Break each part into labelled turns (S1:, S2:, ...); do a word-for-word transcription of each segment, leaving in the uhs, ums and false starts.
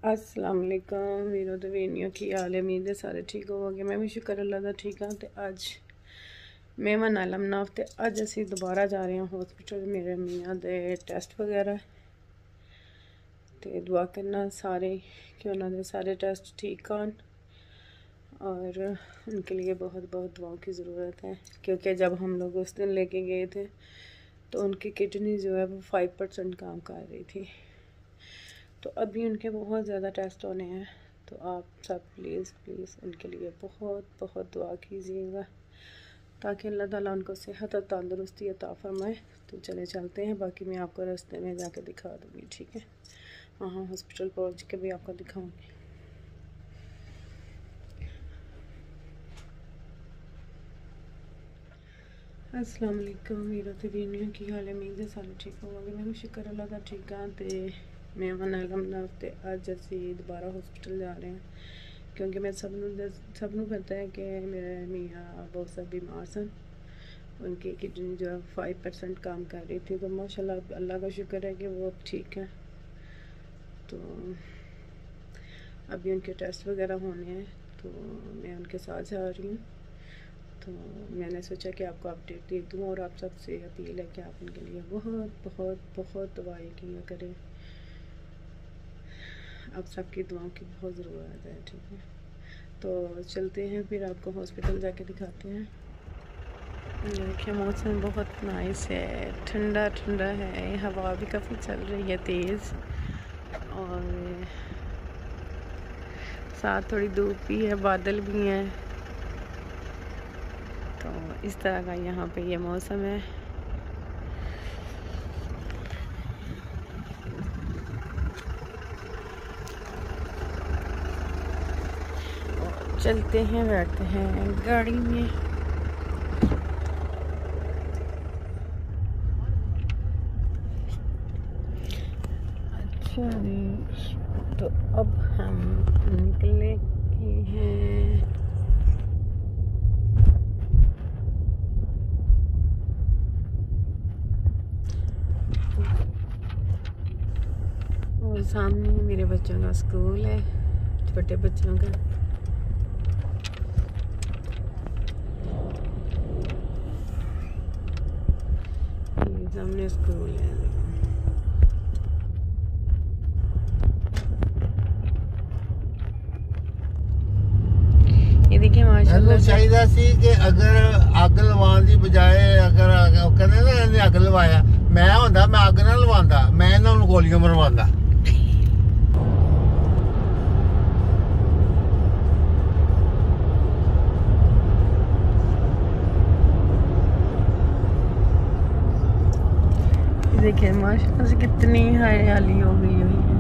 S1: अस्सलाम वालेकुम वीरो ते वीनियो की हाल है। उम्मीद है सारे ठीक होवोगे। मैं भी शुक्र अल्लाह दा ठीक हाँ। तो अज मेहमान आलम नाफ ते अज असी दोबारा जा रहे हैं हॉस्पिटल। मेरे मियाँ दे टेस्ट वगैरह ते दुआ करना सारे कि उन्होंने सारे टेस्ट ठीक आन और उनके लिए बहुत बहुत दुआओं की ज़रूरत है, क्योंकि जब हम लोग उस दिन लेके गए थे तो उनकी किडनी जो है वो फाइव परसेंट काम कर रही थी। तो अभी उनके बहुत ज़्यादा टेस्ट होने हैं, तो आप सब प्लीज़ प्लीज़ उनके लिए बहुत बहुत दुआ कीजिएगा ताकि अल्लाह ताला उनको सेहत और तंदुरुस्ती अता फरमाए। तो चले चलते हैं, बाकी मैं आपको रास्ते में जाके दिखा दूँगी, ठीक है। वहाँ हॉस्पिटल पहुँच के भी आपको दिखाऊँगी। अस्सलाम वालेकुम वीरो ते वीनियो की हाल है। उम्मीद है सारे ठीक होवोगे। मैं भी शुक्र अल्लाह दा ठीक हाँ। तो मेहमान आलम नाफ ते अज असी दोबारा हॉस्पिटल जा रहे हैं, क्योंकि मैं सब सबनों पता है कि मेरे मियाँ बहुत सब बीमार सन। उनकी किडनी जो है फाइव परसेंट काम कर रही थी, तो माशाल्लाह अल्लाह का शुक्र है कि वो अब ठीक है। तो अभी उनके टेस्ट वगैरह होने हैं, तो मैं उनके साथ जा रही हूँ। तो मैंने सोचा कि आपको अपडेट दे दूँ और आप सबसे अपील है कि आप उनके लिए बहुत बहुत बहुत दुआएं किया करें। आप सबकी दुआओं की बहुत ज़रूरत है, ठीक है। तो चलते हैं, फिर आपको हॉस्पिटल जाके दिखाते हैं। देखिए मौसम बहुत नाइस है, ठंडा ठंडा है, हवा भी काफ़ी चल रही है तेज़ और साथ थोड़ी धूप भी है, बादल भी हैं। तो इस तरह का यहाँ पे ये मौसम है। और चलते हैं, बैठते हैं गाड़ी में। अच्छा तो अब हम निकले हैं और सामने मेरे बच्चों का स्कूल है, छोटे बच्चों का। ये सामने स्कूल है। ये देखिए माशाल्लाह
S2: चाहिए सी कि अगर अग लवान की बजाय अगर कहते ना इन्हें अग लवाया, मैं होंदा मैं अग ना लवांदा, मैं इन्होंने गोलियां मरवांदा।
S1: देखिए माशाल्लाह से कितनी हरियाली हो गई हुई है।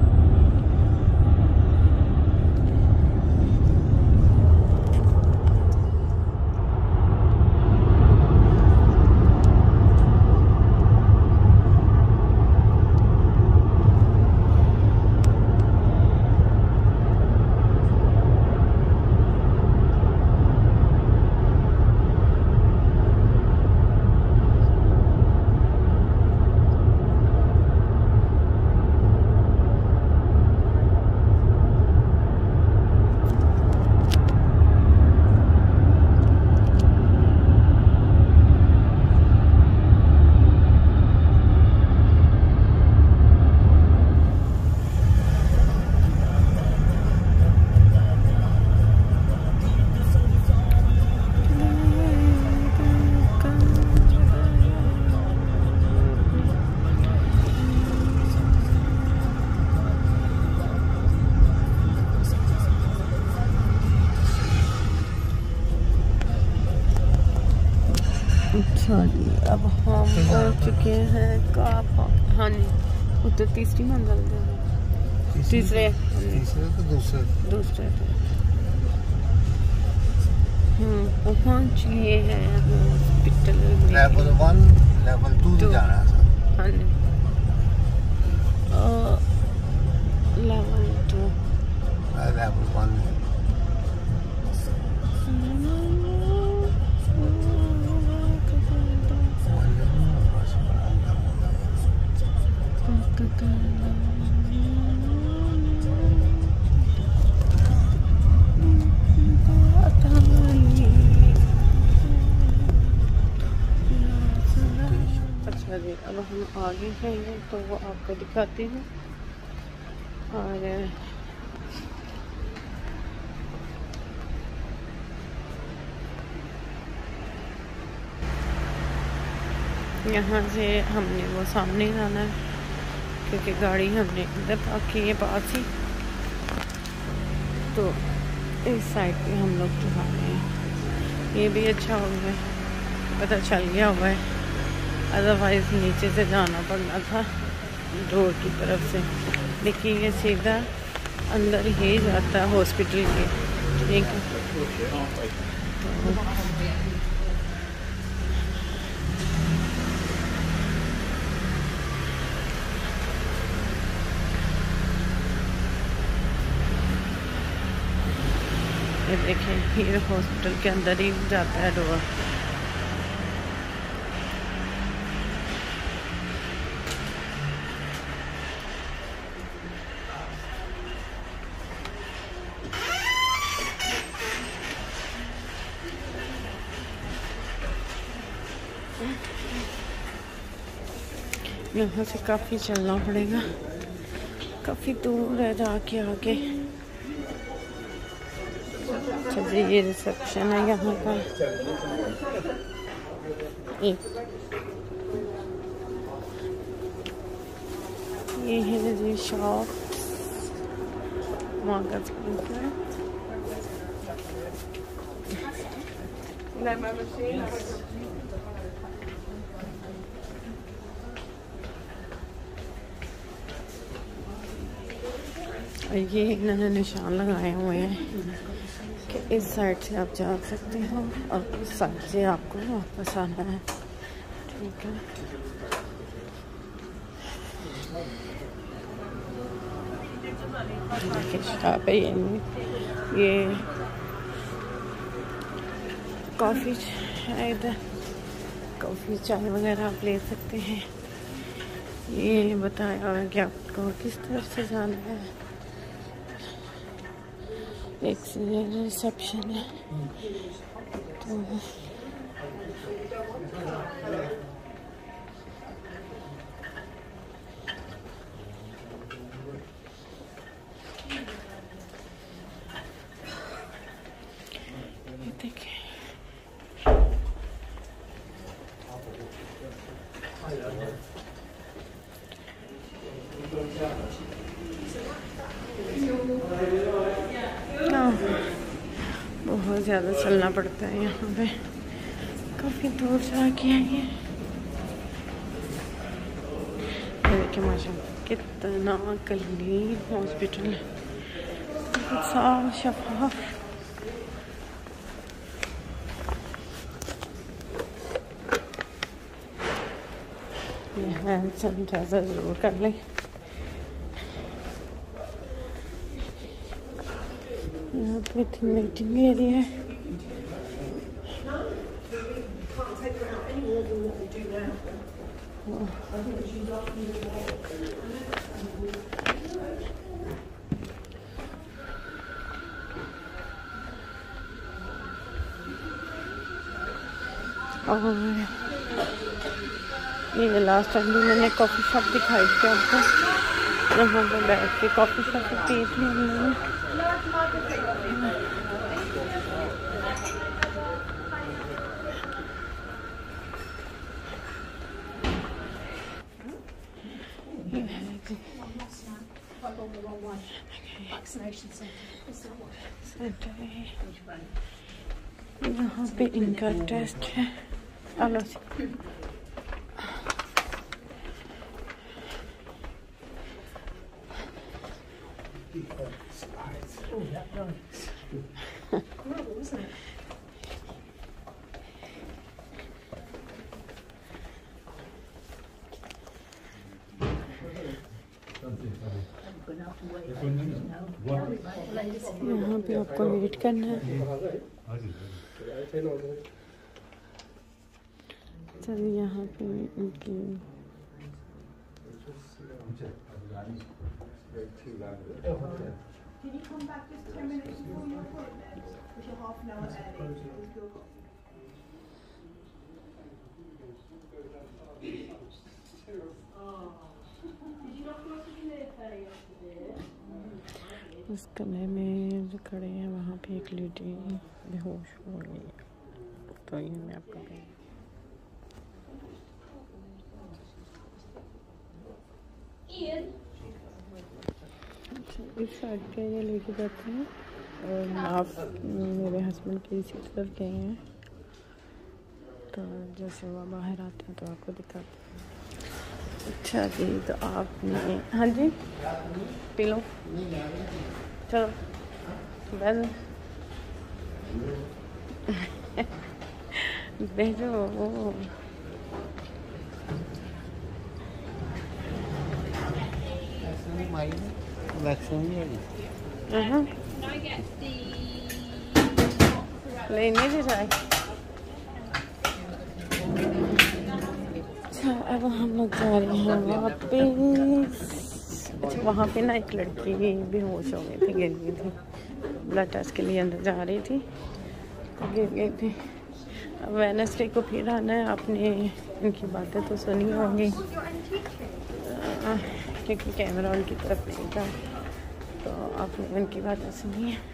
S1: अच्छा जी, अब हम पहुंच चुके हैं काफा। हाँ जी, उधर तीसरी मंजिल दे तीसरे
S2: तीसरे तो दूसरे
S1: दूसरे हम पहुंच गए हैं हॉस्पिटल में।
S2: Level one level two
S1: two
S2: जाना है।
S1: हाँ जी, लेवल टू
S2: लेवल वन
S1: आगे है ये, तो वो आपको दिखाती हूँ। और यहाँ से हमने वो सामने जाना है, क्योंकि गाड़ी हमने इधर पार्क की है पास ही। तो इस साइड पे हम लोग जो आ रहे हैं, ये भी अच्छा हो गया, पता चल गया हुआ है, अदरवाइज़ नीचे से जाना पड़ना था रोड की तरफ से। लेकिन ये सीधा अंदर ही जाता है हॉस्पिटल के, ठीक है। ये देखें, ये हॉस्पिटल के अंदर ही जाता है डोर। यहाँ से काफ़ी चलना पड़ेगा, काफ़ी दूर है जाके आगे। अच्छा, ये रिसेप्शन है यहाँ का। एक ये है जी शॉप, वहाँ का ये इन्होंने निशान लगाए हुए हैं कि इस साइड से आप जा सकते हो और इस साइड से आपको वापस आना है, ठीक है। शॉप है ये ये कॉफ़ी है, इधर कॉफ़ी चाय वगैरह आप ले सकते हैं। ये बताया हुआ कि आपको किस तरफ से जाना है। एक रिसेप्शन है, तो ये देखिए बहुत ज़्यादा चलना पड़ता है यहाँ पे, काफ़ी दूर जाके आए। देखिए माशाल्लाह कितना क्लीन हॉस्पिटल है, बहुत साफ शफाफ। हैंड सैनिटाइजर ज़रूर कर लें। यहाँ पे मीटिंग एरिया है। और ये लास्ट टाइम भी मैंने कॉफ़ी शॉप दिखाई थी आपको, यहाँ पर बैठ के कॉफ़ी शॉप पी थी हम लोगों। यहाँ पे इनका टेस्ट है। हेलो यहाँ पे आपको वेट करना है। चलिए यहाँ पे इनकी Can you come back just ten minutes before your appointment? If you're half an hour early. इस कमरे में जो खड़े हैं वहाँ पे एक लेडी बेहोश हो गई है, तो ये मैं आपको कहूँ। इस साइड पे ये लेके जाते हैं और आप मेरे हस्बैंड के इसी तरफ गए हैं, तो जैसे वो बाहर आते हैं तो आपको दिखाते हैं। अच्छा जी, तो आपने हाँ जी पी लो, चलो बैठ बैठो। लेने से जाए। अच्छा, अब हम लोग जा रहे हैं वापस। अच्छा, वहाँ पे ना एक लड़की बेहोश हो गई थी, गिर गई थी, ब्लड टेस्ट के लिए अंदर जा रही थी तो गिर गई थी। अब वेडनेसडे को फिर आना है। आपने इनकी बातें तो सुनी होंगी क्योंकि कैमरा उनकी तरफ नहीं था, तो आपने उनकी बातें सुनी है।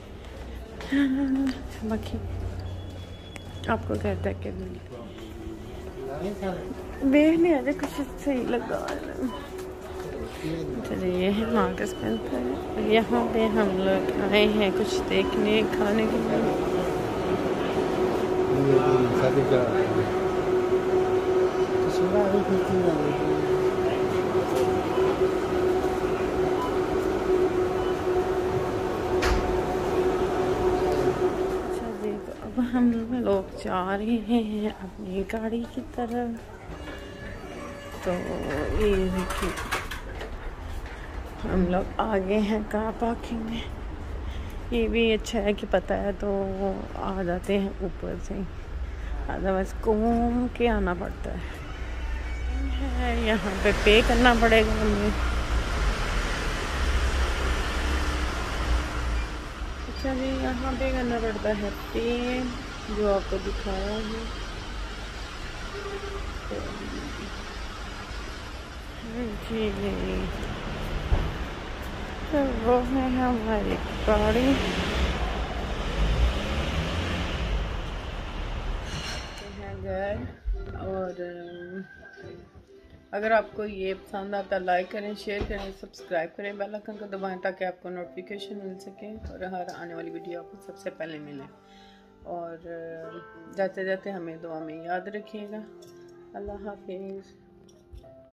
S1: बाकी आपको कहता है कि देखने आजे कुछ सही लगा। चलिए ये है मार्कस पेंथर, यहाँ पे हम लोग आए हैं कुछ देखने खाने के लिए। अब हम लोग जा रहे हैं अपनी गाड़ी की तरफ। तो ये देखिए हम लोग आगे हैं कार पार्किंग में। ये भी अच्छा है कि पता है तो आ जाते हैं ऊपर से, अदरवाइज घूम के आना पड़ता है। यहाँ पे पे करना पड़ेगा हमें। अच्छा जी, यहाँ पे करना पड़ता है पे, जो आपको दिखाया है। जी तो वो है हमारी गाड़ी। है घर। और अगर आपको ये पसंद आता है लाइक करें, शेयर करें, सब्सक्राइब करें, बेल आइकन को दबाएं ताकि आपको नोटिफिकेशन मिल सके और हर आने वाली वीडियो आपको सबसे पहले मिले। और जाते जाते हमें दुआ में याद रखिएगा। अल्लाह हाफिज़।